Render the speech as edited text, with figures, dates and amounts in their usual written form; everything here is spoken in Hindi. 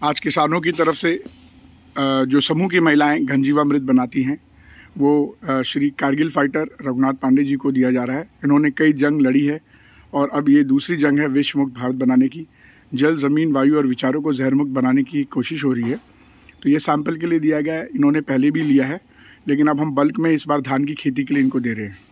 आज किसानों की तरफ से जो समूह की महिलाएं घनजीवामृत बनाती हैं वो श्री कारगिल फाइटर रघुनाथ पांडे जी को दिया जा रहा है। इन्होंने कई जंग लड़ी है और अब ये दूसरी जंग है विश्व मुक्त भारत बनाने की। जल, ज़मीन, वायु और विचारों को जहर मुक्त बनाने की कोशिश हो रही है। तो ये सैंपल के लिए दिया गया है। इन्होंने पहले भी लिया है, लेकिन अब हम बल्क में इस बार धान की खेती के लिए इनको दे रहे हैं।